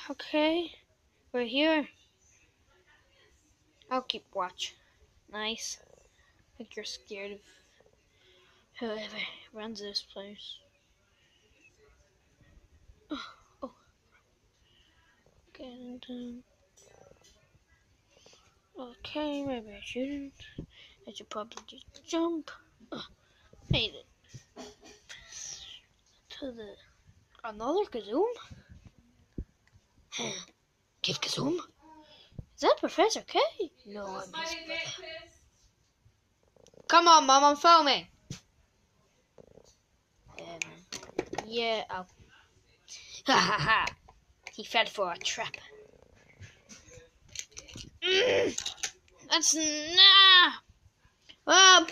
Okay, we're here. I'll keep watch. Nice. I think you're scared of whoever runs this place. Oh. Okay, maybe I shouldn't. I should probably just jump. Made it. To the... Another Gazoom? Kid Gazoom? Is that Professor K? No, I'm his brother. Come on, Mom, I'm filming. Yeah, I'll... Ha ha ha. He fell for a trap. That's nah. Oh.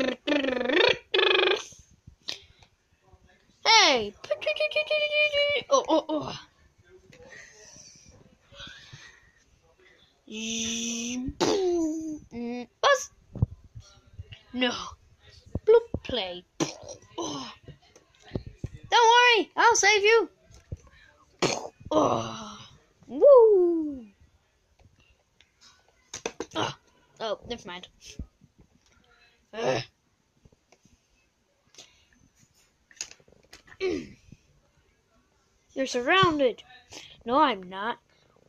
Hey. Oh. Buzz. No. Bloop play. Oh. Don't worry, I'll save you. Oh. Woo. Oh, never mind. You're surrounded. No, I'm not.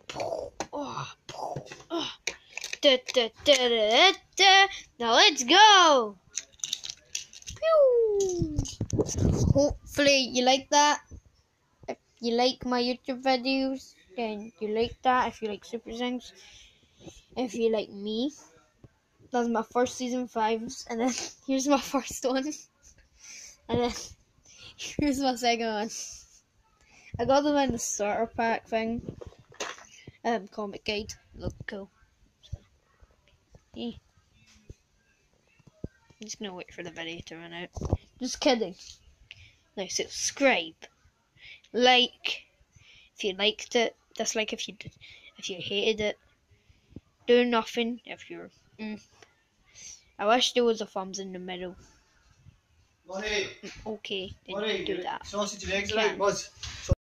Now let's go. Pew. Hopefully you like that. If you like my YouTube videos, then you like that. If you like Super Things, if you like me, that's my first season 5s, and then here's my first one, and then here's my second one. I got them in the starter pack thing. Comic guide. Look cool. So, yeah. I'm just gonna wait for the video to run out. Just kidding. Now subscribe, like if you liked it, dislike if you hated it. Do nothing if you're. I wish there was a thumbs in the middle. Okay, then you do that. Sausage and eggs, right?